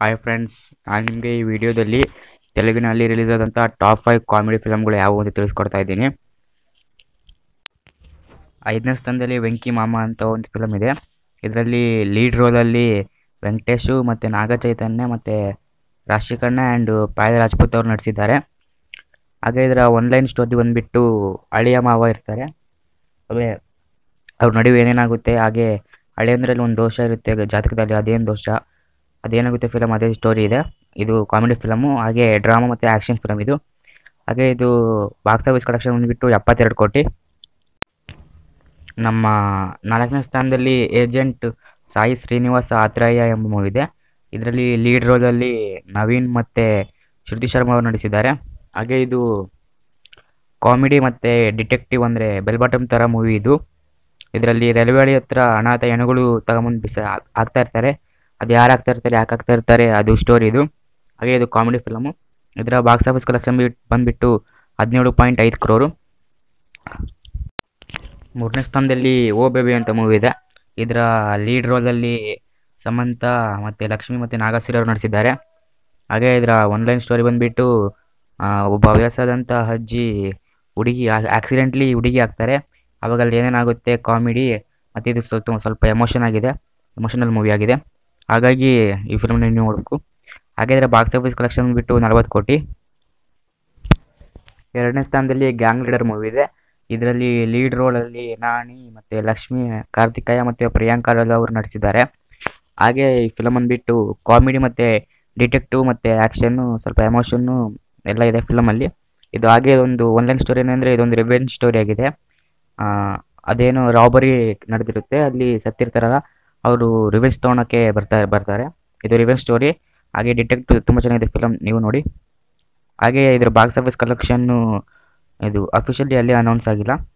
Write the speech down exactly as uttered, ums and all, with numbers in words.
Hi friends, ನಾನು ನಿಮಗೆ ಈ ವಿಡಿಯೋದಲ್ಲಿ ತೆಲುಗಿನಲ್ಲಿ ರಿಲೀಸ್ ಆದಂಥ ಟಾಪ್ ಫೈವ್ ಕಾಮಿಡಿ ಫಿಲಮ್ಗಳು ಯಾವುವು ಅಂತ ತಿಳಿಸ್ಕೊಡ್ತಾ ಇದ್ದೀನಿ. ಐದನೇ ಸ್ಥಾನದಲ್ಲಿ ವೆಂಕಿ ಮಾಮ ಅಂತ ಒಂದು ಫಿಲಮ್ ಇದೆ. ಇದರಲ್ಲಿ ಲೀಡ್ ರೋಲಲ್ಲಿ ವೆಂಕಟೇಶು ಮತ್ತು ನಾಗ ಚೈತನ್ಯ ಮತ್ತು ರಾಶಿಕಣ್ಣ ಆ್ಯಂಡ್ ಪಾಯಲ್ ರಾಜ್ಪೂತ್ ಅವರು ನಟಿಸಿದ್ದಾರೆ. ಹಾಗೆ ಇದರ ಒನ್ಲೈನ್ ಸ್ಟೋರಿ ಬಂದುಬಿಟ್ಟು ಅಳಿಯ ಮಾವ ಇರ್ತಾರೆ. ಅವೇ ಅವ್ರ ನಡುವೆ ಏನೇನಾಗುತ್ತೆ, ಹಾಗೆ ಹಳೆಯಂದ್ರಲ್ಲಿ ಒಂದು ದೋಷ ಇರುತ್ತೆ ಜಾತಕದಲ್ಲಿ, ಅದೇನು ದೋಷ, ಅದೇನಾಗುತ್ತೆ ಫಿಲಮ್, ಅದೇ ಸ್ಟೋರಿ ಇದೆ. ಇದು ಕಾಮಿಡಿ ಫಿಲಮು, ಹಾಗೆ ಡ್ರಾಮಾ ಮತ್ತು ಆ್ಯಕ್ಷನ್ ಫಿಲಮ್ ಇದು. ಹಾಗೆ ಇದು ಬಾಕ್ಸ್ ಆಫೀಸ್ ಕಲೆಕ್ಷನ್ ಬಂದುಬಿಟ್ಟು ಎಪ್ಪತ್ತೆರಡು ಕೋಟಿ. ನಮ್ಮ ನಾಲ್ಕನೇ ಸ್ಥಾನದಲ್ಲಿ ಏಜೆಂಟ್ ಸಾಯಿ ಶ್ರೀನಿವಾಸ ಅಥ್ರೆಯ ಎಂಬ ಮೂವಿ ಇದೆ. ಇದರಲ್ಲಿ ಲೀಡ್ ರೋಲಲ್ಲಿ ನವೀನ್ ಮತ್ತು ಶ್ರುತಿ ಶರ್ಮಾ ಅವರು ನಟಿಸಿದ್ದಾರೆ. ಹಾಗೆ ಇದು ಕಾಮಿಡಿ ಮತ್ತು ಡಿಟೆಕ್ಟಿವ್ ಅಂದರೆ ಬೆಲ್ ಬಾಟಮ್ ಥರ ಮೂವಿ ಇದು. ಇದರಲ್ಲಿ ರೈಲ್ವೆ ಹಳಿ ಹತ್ರ ಅನಾಥ ಹೆಣಗಳು ತಗೊಂಬಂದು ಬಿಸ ಹಾಕ್ತಾ ಇರ್ತಾರೆ. ಅದು ಯಾರು ಆಗ್ತಾ ಇರ್ತಾರೆ, ಯಾಕೆ ಆಗ್ತಾ ಇರ್ತಾರೆ, ಅದು ಸ್ಟೋರಿ ಇದು. ಹಾಗೆ ಇದು ಕಾಮಿಡಿ ಫಿಲಮು. ಇದರ ಬಾಕ್ಸ್ ಆಫೀಸ್ ಕಲೆಕ್ಷನ್ ಬಂದುಬಿಟ್ಟು ಹದಿನೇಳು ಪಾಯಿಂಟ್ ಐದು ಕ್ರೋರು. ಮೂರನೇ ಸ್ಥಾನದಲ್ಲಿ ಓ ಬೇಬಿ ಅಂತ ಮೂವಿ ಇದೆ. ಇದರ ಲೀಡ್ ರೋಲಲ್ಲಿ ಸಮಂತ ಮತ್ತು ಲಕ್ಷ್ಮಿ ಮತ್ತು ನಾಗಶ್ರೀ ಅವರು ನಟಿಸಿದ್ದಾರೆ. ಹಾಗೆ ಇದರ ಒನ್ಲೈನ್ ಸ್ಟೋರಿ ಬಂದುಬಿಟ್ಟು ಒಬ್ಬ ವಯಸ್ಸಾದಂಥ ಅಜ್ಜಿ ಹುಡುಗಿ ಆಕ್ಸಿಡೆಂಟ್ಲಿ ಹುಡುಗಿ ಆಗ್ತಾರೆ. ಆವಾಗ ಅಲ್ಲಿ ಏನೇನಾಗುತ್ತೆ ಕಾಮಿಡಿ, ಮತ್ತು ಇದು ಸ್ವಲ್ಪ ಸ್ವಲ್ಪ ಎಮೋಷನ್ ಆಗಿದೆ, ಎಮೋಷನಲ್ ಮೂವಿ ಆಗಿದೆ. ಹಾಗಾಗಿ ಈ ಫಿಲ್ಮ್ನ ನೀವು ನೋಡಬೇಕು. ಹಾಗೆ ಇದರ ಬಾಕ್ಸ್ ಆಫೀಸ್ ಕಲೆಕ್ಷನ್ ಬಿಟ್ಟು ನಲವತ್ತು ಕೋಟಿ. ಎರಡನೇ ಸ್ಥಾನದಲ್ಲಿ ಗ್ಯಾಂಗ್ ಲೀಡರ್ ಮೂವಿ ಇದೆ. ಇದರಲ್ಲಿ ಲೀಡ್ ರೋಲಲ್ಲಿ ನಾಣಿ ಮತ್ತು ಲಕ್ಷ್ಮಿ, ಕಾರ್ತಿಕಯ್ಯ ಮತ್ತು ಪ್ರಿಯಾಂಕಾ ಅವರು ನಟಿಸಿದ್ದಾರೆ. ಹಾಗೆ ಈ ಫಿಲಮ್ ಬಂದುಬಿಟ್ಟು ಕಾಮಿಡಿ ಮತ್ತು ಡಿಟೆಕ್ಟಿವ್ ಮತ್ತು ಆ್ಯಕ್ಷನ್ನು, ಸ್ವಲ್ಪ ಎಮೋಷನ್ನು ಎಲ್ಲ ಇದೆ ಫಿಲಮಲ್ಲಿ. ಇದು ಹಾಗೆ ಒಂದು ಒನ್ಲೈನ್ ಸ್ಟೋರಿ ಏನಂದರೆ ಇದೊಂದು ರಿವೆಂಜ್ ಸ್ಟೋರಿ ಆಗಿದೆ. ಅದೇನು ರಾಬರಿ ನಡೆದಿರುತ್ತೆ, ಅಲ್ಲಿ ಸತ್ತಿರ್ತಾರಲ್ಲ ಅವರು ರಿವೆಂಜ್ ತೊಗೊಳಕ್ಕೆ ಬರ್ತಾರೆ ಬರ್ತಾರೆ ಇದು ರಿವೆಂಜ್ ಸ್ಟೋರಿ. ಹಾಗೆ ಡಿಟೆಕ್ಟಿವ್ ತುಂಬ ಚೆನ್ನಾಗಿದೆ ಫಿಲಮ್, ನೀವು ನೋಡಿ. ಹಾಗೆ ಇದರ ಬಾಕ್ಸ್ ಆಫೀಸ್ ಕಲೆಕ್ಷನ್ನು ಇದು ಅಫಿಷಿಯಲಿ ಅಲ್ಲಿ ಅನೌನ್ಸ್ ಆಗಿಲ್ಲ.